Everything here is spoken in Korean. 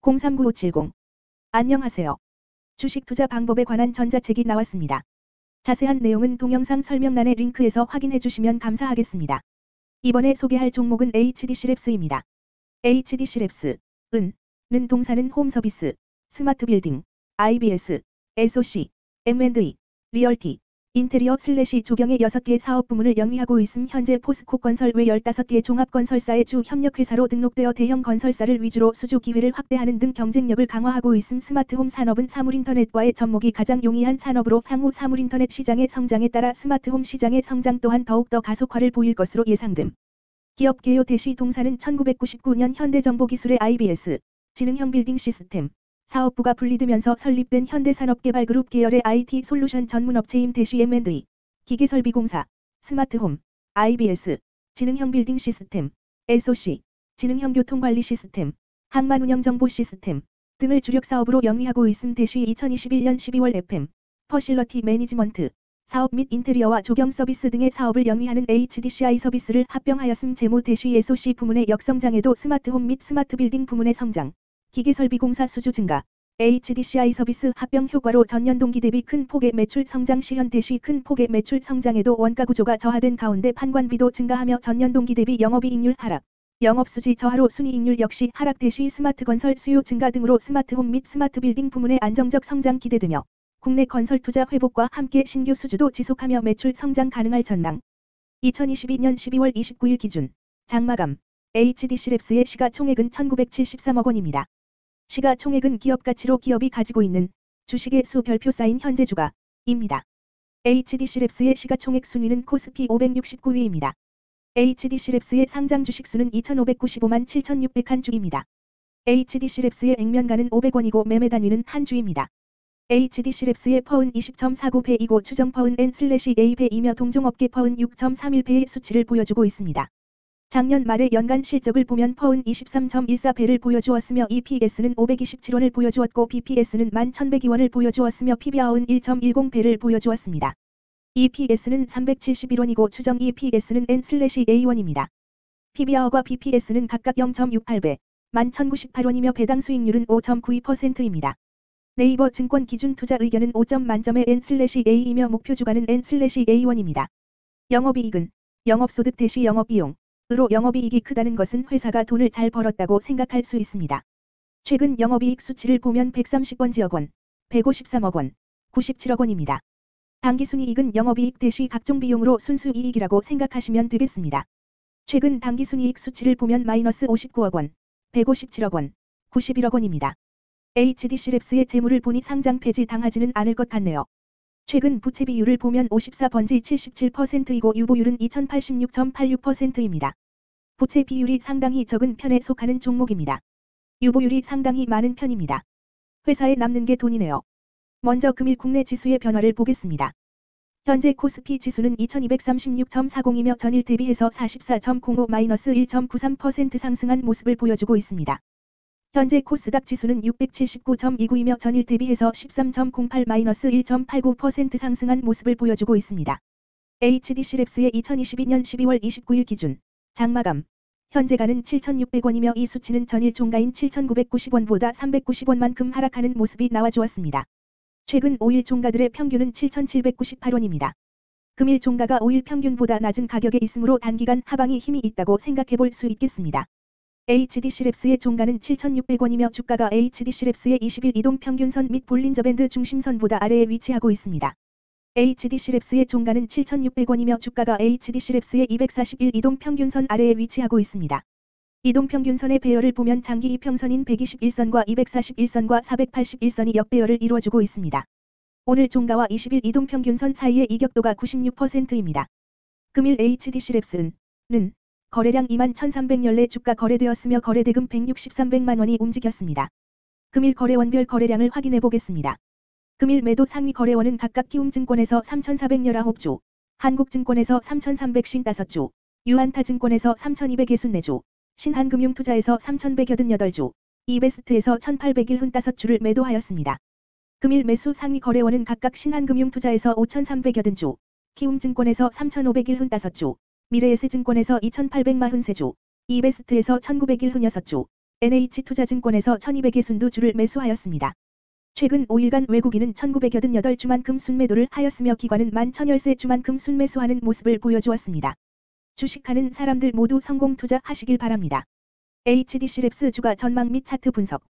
039570. 안녕하세요. 주식 투자 방법에 관한 전자책이 나왔습니다. 자세한 내용은 동영상 설명란의 링크에서 확인해 주시면 감사하겠습니다. 이번에 소개할 종목은 HDC랩스입니다. HDC랩스, 는 동사는 홈서비스, 스마트 빌딩, IBS, SOC, M&E, 리얼티, 인테리어 / 조경의 6개 사업 부문을 영위하고 있음. 현재 포스코 건설 외 15개 종합건설사의 주 협력회사로 등록되어 대형 건설사를 위주로 수주 기회를 확대하는 등 경쟁력을 강화하고 있음. 스마트홈 산업은 사물인터넷과의 접목이 가장 용이한 산업으로 향후 사물인터넷 시장의 성장에 따라 스마트홈 시장의 성장 또한 더욱더 가속화를 보일 것으로 예상됨. 기업 개요 대시 동사는 1999년 현대정보기술의 IBS, 지능형 빌딩 시스템, 사업부가 분리되면서 설립된 현대산업개발그룹 계열의 IT 솔루션 전문업체임. 대시 M&E, 기계설비공사, 스마트홈, IBS, 지능형 빌딩 시스템, SOC, 지능형 교통관리 시스템, 항만운영 정보 시스템 등을 주력 사업으로 영위하고 있음. 대시 2021년 12월 FM, 퍼실러티 매니지먼트, 사업 및 인테리어와 조경 서비스 등의 사업을 영위하는 HDCI 서비스를 합병하였음. 재무 대시 SOC 부문의 역성장에도 스마트홈 및 스마트빌딩 부문의 성장, 기계설비공사 수주 증가, HDCI 서비스 합병 효과로 전년 동기 대비 큰 폭의 매출 성장 시 현 대시 큰 폭의 매출 성장에도 원가 구조가 저하된 가운데 판관비도 증가하며 전년 동기 대비 영업이익률 하락, 영업수지 저하로 순이익률 역시 하락. 대시 스마트건설 수요 증가 등으로 스마트홈 및 스마트빌딩 부문의 안정적 성장 기대되며 국내 건설 투자 회복과 함께 신규 수주도 지속하며 매출 성장 가능할 전망. 2022년 12월 29일 기준 장마감 HDC랩스의 시가총액은 1973억 원입니다. 시가총액은 기업가치로 기업이 가지고 있는 주식의 수 별표 쌓인 현재 주가입니다. HDC랩스의 시가총액 순위는 코스피 569위입니다. HDC랩스의 상장 주식수는 2,595만 7,600한 주입니다. HDC랩스의 액면가는 500원이고 매매 단위는 한 주입니다. HDC랩스의 퍼은 20.49배이고 추정 퍼은 N/A배이며 동종업계 퍼은 6.31배의 수치를 보여주고 있습니다. 작년 말의 연간 실적을 보면 퍼은 23.14배를 보여주었으며 EPS는 527원을 보여주었고 BPS는 11,102원을 보여주었으며 PBR은 1.10배를 보여주었습니다. EPS는 371원이고 추정 EPS는 N/A1입니다. PBR과 BPS는 각각 0.68배, 11,098원이며 배당 수익률은 5.92%입니다. 네이버 증권 기준 투자 의견은 5점 만점의 N/A이며 목표 주가는 N/A1입니다. 영업이익은 영업소득 대시 영업비용 으로 영업이익이 크다는 것은 회사가 돈을 잘 벌었다고 생각할 수 있습니다. 최근 영업이익 수치를 보면 130번지억 원, 153억 원, 97억 원입니다. 당기순이익은 영업이익 대시 각종 비용으로 순수이익이라고 생각하시면 되겠습니다. 최근 당기순이익 수치를 보면 마이너스 59억 원, 157억 원, 91억 원입니다. HDC랩스의 재물을 보니 상장 폐지 당하지는 않을 것 같네요. 최근 부채 비율을 보면 54번지 77%이고 유보율은 2086.86%입니다. 부채 비율이 상당히 적은 편에 속하는 종목입니다. 유보율이 상당히 많은 편입니다. 회사에 남는 게 돈이네요. 먼저 금일 국내 지수의 변화를 보겠습니다. 현재 코스피 지수는 2236.40이며 전일 대비해서 44.05-1.93% 상승한 모습을 보여주고 있습니다. 현재 코스닥 지수는 679.29이며 전일 대비해서 13.08-1.89% 상승한 모습을 보여주고 있습니다. HDC랩스의 2022년 12월 29일 기준 장마감 현재가는 7,600원이며 이 수치는 전일 종가인 7,990원보다 390원만큼 하락하는 모습이 나와주었습니다. 최근 5일 종가들의 평균은 7,798원입니다. 금일 종가가 5일 평균보다 낮은 가격에 있으므로 단기간 하방이 힘이 있다고 생각해볼 수 있겠습니다. HDC랩스의 종가는 7,600원이며 주가가 HDC랩스의 20일 이동평균선 및 볼린저밴드 중심선보다 아래에 위치하고 있습니다. HDC랩스의 종가는 7,600원이며 주가가 HDC랩스의 241 이동평균선 아래에 위치하고 있습니다. 이동평균선의 배열을 보면 장기 이평선인 121선과 241선과 481선이 역배열을 이루어주고 있습니다. 오늘 종가와 20일 이동평균선 사이의 이격도가 96%입니다. 금일 HDC랩스는 거래량 21,300열내 주가 거래되었으며 거래대금 163백만 원이 움직였습니다. 금일 거래원별 거래량을 확인해 보겠습니다. 금일 매도 상위 거래원은 각각 키움증권에서 3,419주, 한국증권에서 3,355주, 유안타증권에서 3,264주, 신한금융투자에서 3,188주, 이베스트에서 1,801주를 매도하였습니다. 금일 매수 상위 거래원은 각각 신한금융투자에서 5,380주, 키움증권에서 3,505주, 미래에셋증권에서 2,843주, 이베스트에서 1,906주, NH투자증권에서 1200의 순두주를 매수하였습니다. 최근 5일간 외국인은 1988주만큼 순매도를 하였으며 기관은 1113주만큼 순매수하는 모습을 보여주었습니다. 주식하는 사람들 모두 성공 투자하시길 바랍니다. HDC랩스 주가 전망 및 차트 분석